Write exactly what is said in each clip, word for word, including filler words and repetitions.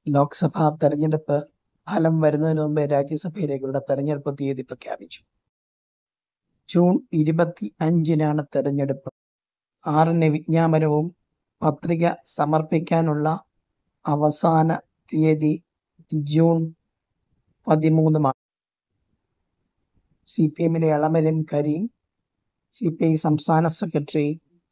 ലോക്സഭാ തെരഞ്ഞെടുപ്പ് ഫലം വരുന്നതിന് മുമ്പേ രാജ്യസഭയിലേക്കുള്ള തെരഞ്ഞെടുപ്പ് തീയതി പ്രഖ്യാപിച്ചു. ജൂൺ ഇരുപത്തി അഞ്ചിനാണ് തെരഞ്ഞെടുപ്പ്. ആറിന് വിജ്ഞാപനവും പത്രിക സമർപ്പിക്കാനുള്ള അവസാന തീയതി ജൂൺ പതിമൂന്നുമാണ്. സി പി എമ്മിലെ Elamaram Kareem, C P I സംസ്ഥാന secretary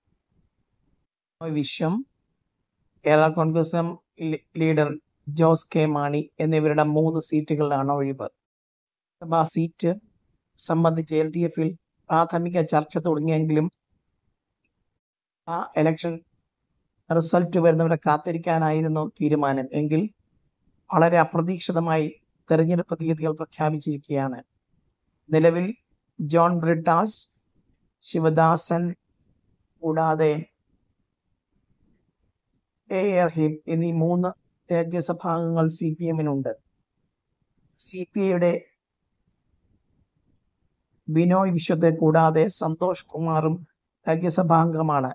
Viswam, Kerala Congress M leader Jose K Mani എന്നിവരുടെ മൂന്ന് സീറ്റുകളിലാണ് ഒഴിവ്. സഭാ സീറ്റ് സംബന്ധിച്ച് എൽ ഡി എഫിൽ പ്രാഥമിക ചർച്ച തുടങ്ങിയെങ്കിലും ആ ഇലക്ഷൻ റിസൾട്ട് വരുന്നവരെ കാത്തിരിക്കാനായിരുന്നു തീരുമാനം. എങ്കിൽ വളരെ അപ്രതീക്ഷിതമായി തെരഞ്ഞെടുപ്പ് തീയതികൾ പ്രഖ്യാപിച്ചിരിക്കുകയാണ്. നിലവിൽ ജോൺ ബ്രിട്ടാസ്, ശിവദാസൻ കൂടാതെ എ റഹീം എന്നീ മൂന്ന് രാജ്യസഭാംഗങ്ങൾ സി പി എമ്മിനുണ്ട്. സി പി ഐയുടെ ബിനോയ് വിശ്വത്തെ കൂടാതെ സന്തോഷ് കുമാറും രാജ്യസഭാംഗമാണ്.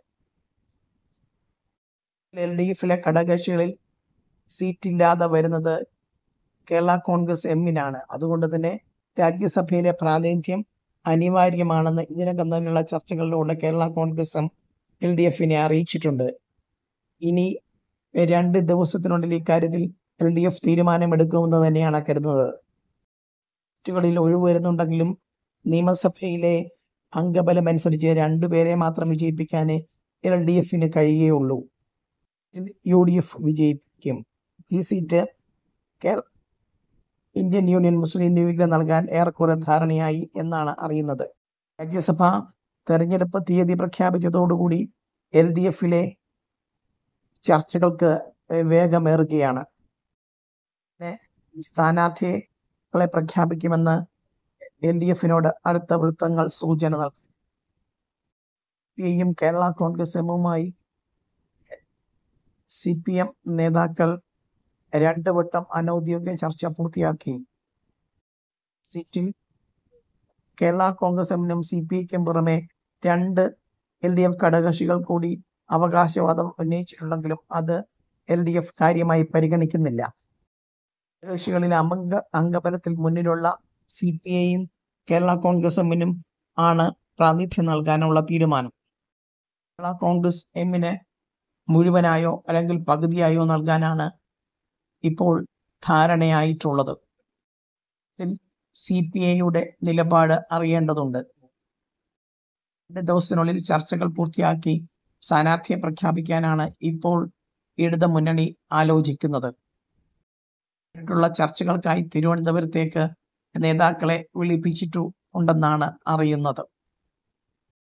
എൽ ഡി എഫിലെ ഘടകകക്ഷികളിൽ സീറ്റില്ലാതെ വരുന്നത് കേരള കോൺഗ്രസ് എമ്മിനാണ്. അതുകൊണ്ട് തന്നെ രാജ്യസഭയിലെ പ്രാതിനിധ്യം അനിവാര്യമാണെന്ന് ഇതിനകം തന്നെയുള്ള ചർച്ചകളിലൂടെ Kerala Congress M L D എഫിനെ അറിയിച്ചിട്ടുണ്ട്. ഇനി രണ്ട് ദിവസത്തിനുള്ളിൽ ഇക്കാര്യത്തിൽ എൽ ഡി എഫ് തീരുമാനമെടുക്കുമെന്ന് തന്നെയാണ് കരുതുന്നത്. സീറ്റുകളിൽ ഒഴിവ് വരുന്നുണ്ടെങ്കിലും നിയമസഭയിലെ അംഗബലം അനുസരിച്ച് രണ്ടുപേരെ മാത്രം വിജയിപ്പിക്കാനേ എൽ ഡി എഫിന് കഴിയുകയുള്ളൂ. യു ഡി എഫ് വിജയിപ്പിക്കും. ഈ സീറ്റ് ഇന്ത്യൻ യൂണിയൻ മുസ്ലിം ലീഗിന് നൽകാൻ ഏറെക്കുറെ ധാരണയായി എന്നാണ് അറിയുന്നത്. രാജ്യസഭ തെരഞ്ഞെടുപ്പ് തീയതി പ്രഖ്യാപിച്ചതോടുകൂടി എൽ ഡി എഫിലെ ചർച്ചകൾക്ക് വേഗമേറുകയാണ്. സ്ഥാനാർത്ഥികളെ പ്രഖ്യാപിക്കുമെന്ന് എൽ ഡി എഫിനോട് അടുത്ത വൃത്തങ്ങൾ സൂചന നൽകി. സി പി ഐയും കേരള കോൺഗ്രസ് എമ്മുമായി സി പി എം നേതാക്കൾ രണ്ട് വട്ടം അനൗദ്യോഗിക ചർച്ച പൂർത്തിയാക്കി. സീറ്റിൽ കേരള കോൺഗ്രസ് എമ്മിനും സി പി ഐക്കും പുറമെ രണ്ട് എൽ ഡി എഫ് ഘടകകക്ഷികൾ കൂടി അവകാശവാദം ഉന്നയിച്ചിട്ടുണ്ടെങ്കിലും അത് എൽ ഡി എഫ് കാര്യമായി പരിഗണിക്കുന്നില്ല. ഘടകകക്ഷികളിലെ അംഗ അംഗബലത്തിൽ മുന്നിലുള്ള സി പി ഐയും കേരള കോൺഗ്രസ് എമ്മിനും ആണ് പ്രാതിനിധ്യം നൽകാനുള്ള തീരുമാനം. കേരള കോൺഗ്രസ് എമ്മിന് മുഴുവനായോ അല്ലെങ്കിൽ പകുതിയായോ നൽകാനാണ് ഇപ്പോൾ ധാരണയായിട്ടുള്ളത്. സി പി ഐയുടെ നിലപാട് അറിയേണ്ടതുണ്ട്. രണ്ട് ദിവസത്തിനുള്ളിൽ ചർച്ചകൾ പൂർത്തിയാക്കി സ്ഥാനാർത്ഥിയെ പ്രഖ്യാപിക്കാനാണ് ഇപ്പോൾ ഇടത് മുന്നണി ആലോചിക്കുന്നത്. ുള്ള ചർച്ചകൾക്കായി തിരുവനന്തപുരത്തേക്ക് നേതാക്കളെ വിളിപ്പിച്ചിട്ടുണ്ടെന്നാണ് അറിയുന്നത്.